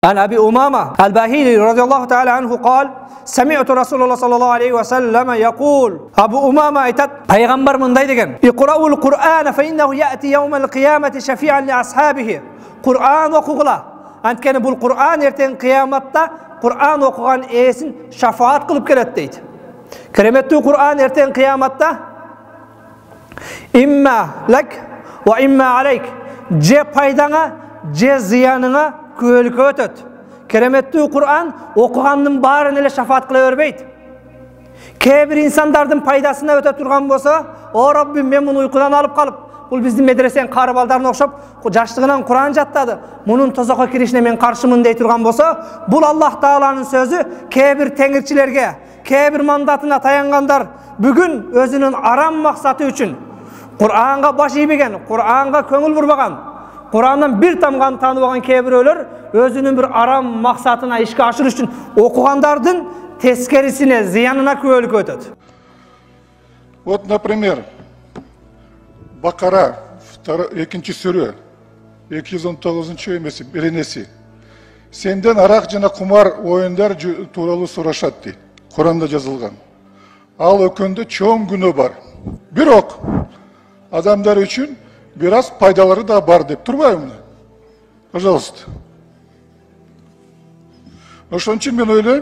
عن أبي أمامة الباهلي رضي الله تعالى عنه قال سمعت رسول الله صلى الله عليه وسلم يقول أبو أمامة aytat Peygamber mınday degen İqra'ul Kur'an fe innehu ya'ti yawmal kıyameti şefi'an li ashabihi Kur'an okugula antkeni bul Kur'an erten kıyamatda Kur'an okugan esin şafaat kılıp kelet deydi. Keremetli Kur'an erten kıyamatda imma lak ve imma aleyk je paydana je ziyanına köylük ötöt. Keremetli Kur'an okuganın barın ele şafaat kıla vermeydi. Kebir insanlardın paydasına öte turgan bolsa, o Rabbim men bunu uykudan alıp kalıp, bu bizim medresen karı baldarına okşap, jaşlığından Kur'an jattadı. Bunun tozakka kirişine men karşımın dey turgan bolsa, bu Allah Taala'nın sözü kebir tengirçilerge, kebir mandatına tayanganlar bugün özünün aram maksatı üçün Kur'an'a baş iýbegen, Kur'an'a köngül burbagan, Kur'an'dan bir tamgan tanıbagan kebir ölür, özünün bir aram maksatına işe aşırış üçün okugandardın teskerisine, ziyanına köylük ötedi. Вот, например, Bakara, 2. sürü, 219. emesi, birinesi. Senden arak jana kumar oyunlar turalı soraşat deydi. Kur'an'da yazılgan. Al ökünde çoğum günü var. Bir ok. Adamlar için biraz paydaları da var deyip durmayın mı? Пожалуйста. Onun için ben öyle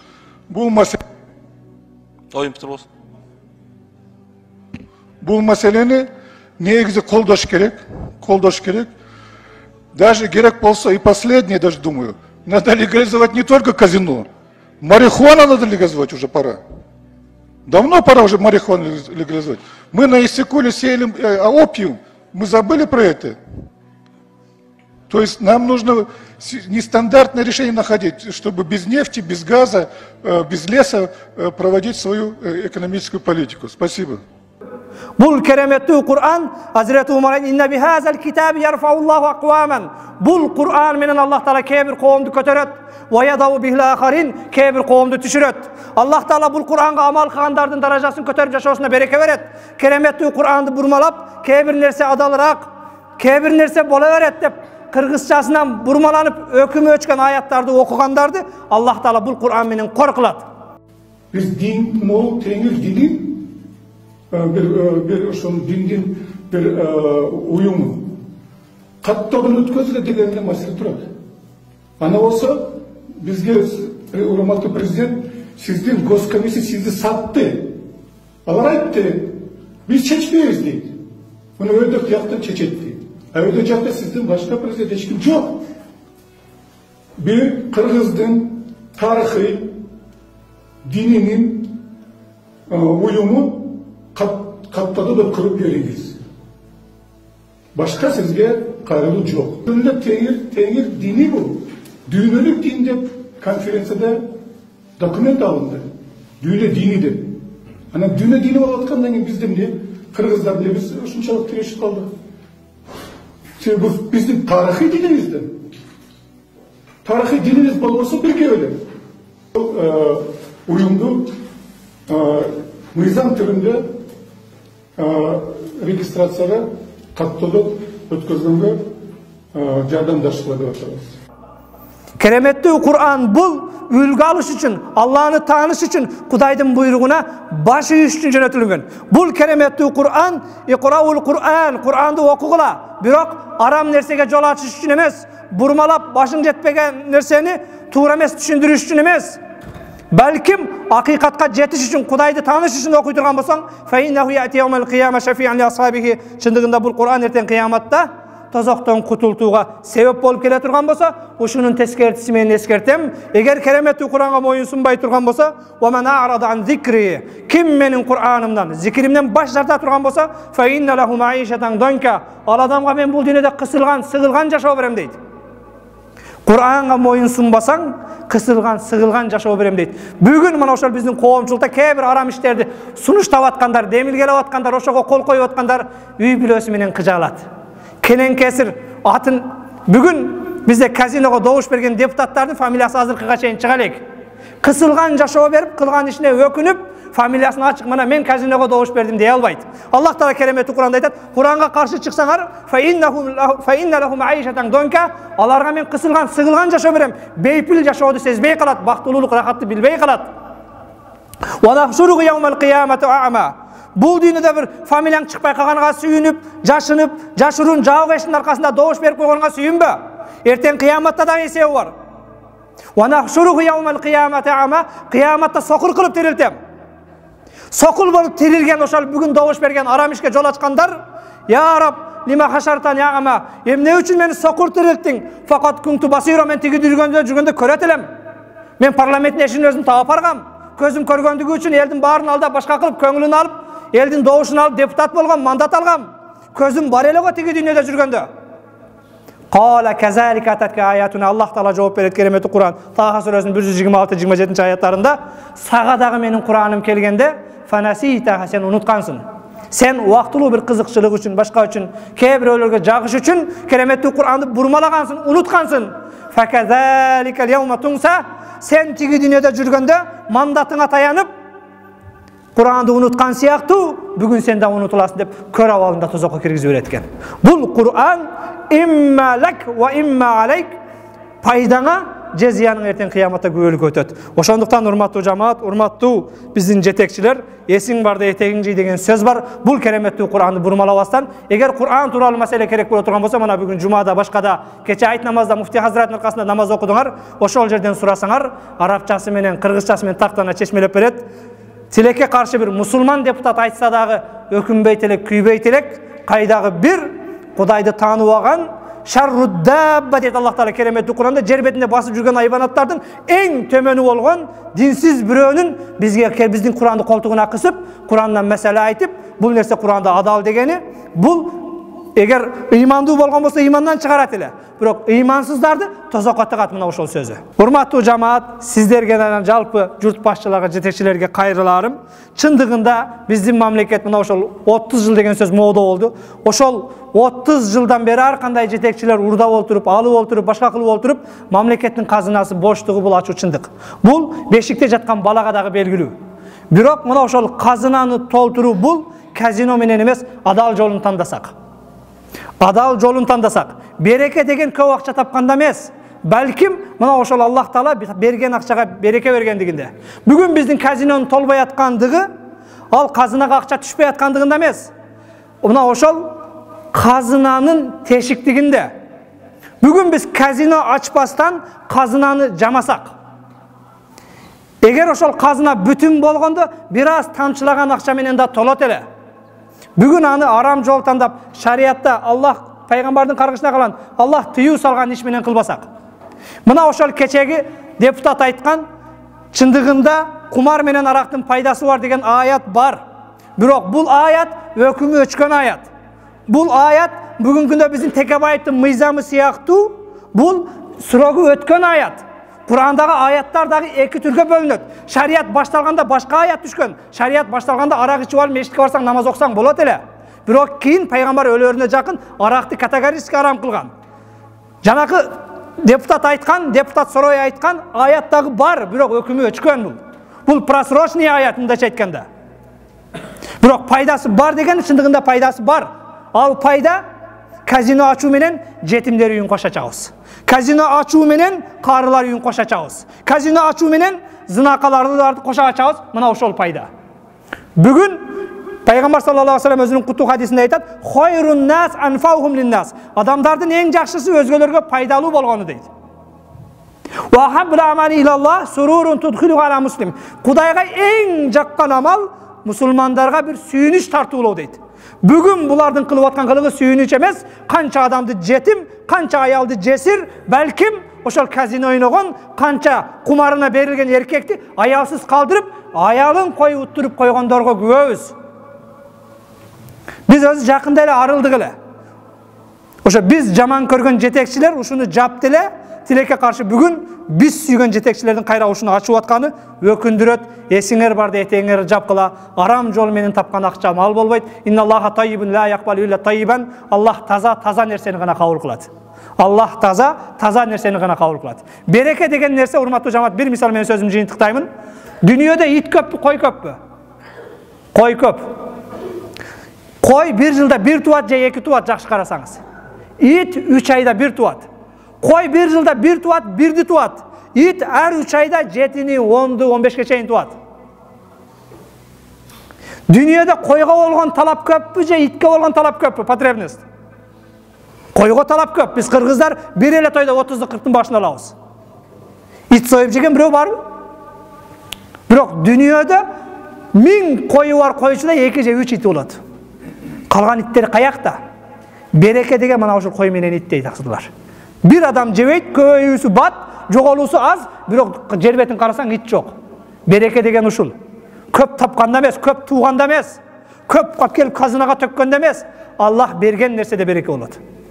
bu meseleni негизи колдош керек. Даже керек болса и последнее даже думаю. Надо легализовать не только казино. Марихуану надо легализовать уже пора. Давно пора уже марихуану легализовать. Мы на Иссык-Куле сеяли опиум. Мы забыли про это. То есть нам нужно нестандартное решение находить, чтобы без нефти, без газа, без леса проводить свою экономическую политику. Спасибо. Bul keremetli Kur'an Hazreti Umar'ın inne bihazel kitabı yerfa'ullahu akvamen. Bul Kur'an menen Allah Teala kebir kavmdu köteret ve yadavu bihil aharin kebir kavmdu düşüret. Allah Teala bul Kur'an'a amal kılgandardın darajasını köterip yaşaşına bereke veret. Keremetli Kur'an'ı burmalap kebir nerse adalırak, kebir nerse bolaveret dep Kırgızçasından burmalanıp ökümü öçken ayatlarda okugandardı. Allah Teala bul Kur'an menen korkulat. Biz din mol tengil dini bir ошол диндин bir уюму каттабын өткөзүлө дегенде маселе турат. Ана болсо бизге урматтуу президент сиздин госкомиссия сизди сатты. Алар айтты, биз чечпейбиз дейт. Муну өйдө кыяктан чечет дейт. Өйдө жакта сиздин башка президент эч ким жок. Bir Kırgızdın tarixi dininin uyumu katladı da kurup veriniz. Başka sizge kayrılı yok. Bunda tengir dini bu. Düğünlük dinde konferansiyada dokument alındı. Düğüne dinidir. Hani düğüne dini olatkandan sonra bizde ne? Kırgızlar bile biz şunçalık tereşit kaldık. Bu bizim tarihi dinimizdir. Tarihi dinimiz olursa peki öyle. Uyumlu nizam türünde registrasyada kattılık ötközgenge jardamdaşçılık yapıyoruz. Keremetli Kur'an bul ülgü alış için, Allah'ını tanış için Kuday'ın buyruğuna başı üçün yönetilген. Bul keremetli Kur'an, iqra'ul Kur'an, Kur'an'da okugula. Biroq aram nersege yol açış için emes, burmalap başın jetpegen nerseni tuğra emes düşündürüş için emes. Belkim hakikatka jetiş için, Kuday'dı tanış için okuyturgan bolsaň, fe innehu ya'ti yawmal kıyama şefi'an li ashabihi. Çındığında bul Kur'an erten kıyamatta tozaktan kutultuğa sebep bolup kele turgan bolsa, uşunun teskertisi meni eskertem. Eger keremetli Kur'an'a moyun sunbay turgan bolsa, "Ve men a'rada an zikri." Kim menin Kur'anımdan, zikrimden baş tarta turgan bolsa, "Fe inne lehu ma'işeten donka." Al adamga men bul dünede kısılgan, sığılgan yaşao berem deydi. Kur'an'a moyun sunbasaň, kısılgan, sığılgan yaşao berem deydi. Bugün mana oşol bizdin koomçulukta kebir aram işlerdi sunuş tabatkandar, demil gelip atkandar, oşoga kol koyup atkandar üy bilösü menen kıjalat. Kenen kesir atın bugün bizde kazinoga doğuş bergen deputatların familiyası azırkıga çeyin çıgalek. Kısılgan жашоо берип, кылган ишине өкүнүп, фамилиясын ачык мына мен казиного добуш бердим дей албайт. Аллах Таала керемети Куранда айтат: "Куранга каршы чыксаңар, fa inna lahum aishatan donka", аларга мен кысылган, сыгылган жашоо берем. Бейпил жашооду сезбей калат, бактылуулук, рахатты билбей калат. "Wa nahshuruhu yawmal qiyamati a'ma". Бул дүйнөдө бир фамилияң чыкпай калганга сүйүнүп, жашынып, жашыруун жабык эшиктин аркасында добуш берип койгонго сүйүнбө. Эртең кыяматта да эсеби бар. "Wa nahshuruhu yawmal qiyamati a'ma", кыяматта сокур кылып тирилтем. Сокул болуп тирилген ошол бүгүн добуш берген арам ишке жол ачкандар: "Я Раб, лима хашартан я ама", эмне үчүн мени сокур тирилттиң? "Факат кунту басира", мен тиги жүргөндө көрөт элем. Мен парламенттин эшигин өзүм таап баргам. Көзүм көргөндүгү үчүн элдин баарын алдап башка кылып көңүлүн алып, элдин добушун алып депутат болгом, мандат алгам. Көзүм бар эле го тиги дүйнөдө жүргөндө. Qala kazalika atatka ayatuna, Allah Taala жооп берет керемети Куран. Таха сүрөсүнүн 126-27 аяттарында: "Сага дагы менин Кураным келгенде, фанасита", сен унуткансың. Сен убактылуу бир кызыкчылык үчүн, башка үчүн, кээ бирөөлөргө жагыш үчүн кереметти Куранды бурмалагансың, унуткансың. Факазалика al-yawma tunsa, сен тиги дүйнөдө жүргөндө мандатыңа таянып Куранды унуткан сыяктуу, бүгүн сен да унутуласың деп көр абалында тозокко киргизип берет экен. Бул Куран имма лак ва имма алейк, пайдаңа же зыяның эртең кыяматта күбөлүк өтөт. Ошондуктан урматтуу жамаат, урматтуу биздин жетекчилер, эсиң барда этегиң жый деген сөз бар. Бул кереметтүү Куранды бурмалабастан, эгер Куран тууралуу маселе керек боло турган болсо, мына бүгүн жумада, башкада, кече айт намазда муфти хазраттын аркасында намаз окудуңар, ошол жерден сурасаңар, арабчасы менен, кыргызчасы менен тактана чечмелеп берет. Тилекке каршы бир мусулман депутат айтса дагы өкүнбөйт элек, күйбөйт элек, кайдагы бир Кудайды таанып алган шарруддабба дейт Аллах Таала кереметти Куранда, жер бетинде басып жүргөн айбанаттардын эң төмөнү болгон динсиз бирөөнүн биздин Куранды колтугуна кысып, Курандан маселе айтып, бул нерсе Куранда адал дегени, бул эгер ыймандуу болгон болсо ыймандан чыгарат эле. Бирок ыймансыздарды тозокко тыгат мына ошол сөзү. Урматтуу жамаат, сиздерге жана жалпы журт башчыларга, жетекчилерге кайрыларым. Чындыгында биздин мамлекет мына ошол 30 жыл деген сөз моодо болду. Ошол 30 жылдан бери ар кандай жетекчилер урдап олтуруп, алып олтуруп, башка кылып олтуруп, мамлекеттин казынасы боштугу бул ачуу чындык. Бул бешикте жаткан балага дагы белгилүү. Бирок мына ошол казынаны толтуруу бул казино менен эмес, адал жолун тандасак. Адал жолун тандасак, береке деген көп акча тапканда эмес, балким мына ошол Аллах Таала берген акчага береке бергендигинде. Бүгүн биздин казинонун толбой аткандыгы, ал казынага акча түшпөй аткандыгында эмес. Мына ошол казынанын тешиктигинде. Бүгүн биз казино ачпастан казынаны жамасак, эгер ошол казына бүтүн болгондо бир аз тамчылаган акча менен да толот эле. Бүгүн аны арам жол тандап, шариятта Аллах пайгамбардын каргышына калган, Аллах тыюу салган иш менен кылбасак. Мына ошол кечеги депутат айткан, чындыгында кумар менен арактын пайдасы бар деген аят бар. Бирок бул аят өкүмү өчкөн аят. Бул аят бүгүнкү күндө биздин Текебаевдин мыйзамы сыяктуу, бул срогу өткөн аят. Курандагы аяттар дагы эки түргө бөлүнөт. Шарият башталганда башка аят түшкөн. Шарият башталганда арак ичип алып мешитке барсаң, намаз окусаң болот эле. Бирок кийин пайгамбар өлөрүнө жакын аракты категорически арам кылган. Жанакы депутат айткан, депутат Сорой айткан аят дагы бар, бирок өкүмү өчкөн бул. Бул просрочный аят мындайча айтканда. Бирок пайдасы бар деген чындыгында пайдасы бар. Ал пайда казино ачуу менен жетимдер үйүн коша чабыз. Казино ачуу менен карылар үйүн коша чабыз. Казино ачуу менен зынакаларды коша чабыз. Мына ошол пайда. Бүгүн пайгамбар саллаллаху алейхи ва саллям өзүнүн куттуу хадисинде айтат: "Хойрун нас анфаухум линнас". Адамдардын эң жакшысы өзгөлөргө пайдалуу болгону дейт. "Ва хаббул амали илаллах сурурун tudkhilu ala muslim". Кудайга эң жаккан амал мусулмандарга бир сүйүнүч тартуулоо дейт. Бүгүн булардын кылып аткан кылыгы сүйүнүч эмес, канча адамды жетим, канча аялды жесир, балким ошол казино ойногон, канча кумарына берилген эркекти аялсыз калдырып, аялын коюп уттуруп койгондорго күбөбүз. Биз өзү жакында эле арылдык эле. Ошо биз жаман көргөн жетекчилер ушуну жапты эле, тилекке каршы бүгүн биз сүйгөн жетекчилердин кайра ушуну ачып атканы өкүндүрөт. Эсиңер барда этеңер жапкыла, арам жол менен тапкан акча мал болбойт. Инналлаха тайибун ла якбалу илля тайибан. Аллах таза нерсени гана кабыл кылат. Allah таза нерсени гана кабыл кылат. Береке деген нерсе, урматтуу жамаат, бир мисал менен сөзүмдү жыйынтыктаймын. Дүйнөдө ит көппү, кой көппү? Кой көп. Кой bir жылда bir туат же 2 туат, жакшы карасаңыз. Ит 3 айда 1 туат. Кой bir жылда 1 туат, 1ди туат. Ит ар 3 айда 7-ни, 10-ду, 15ге чейин туат. Дүйнөдө койго болгон талап көппү же итке болгон талап көппү? Потребность. Койго талап көп. Биз кыргыздар бир эле тойдо 30-40-тын башын алабыз. Ит союп жеген бирөө барбы? Бирок дүйнөдө 1000 кою бар койчуда 2 же 3 ити болот. Калган иттер каякта? Береке деген мына ушул кой менен ит дейт аксыдылар. Bir adam жебейт, көбөйүүсү бат, жоголуусу аз, бирок жер бетин карасаң ит жок. Береке деген ушул. Көп тапканда эмес, көп тууганда эмес, көп келип казынага төккөндө эмес, Аллах берген нерседе береке болот.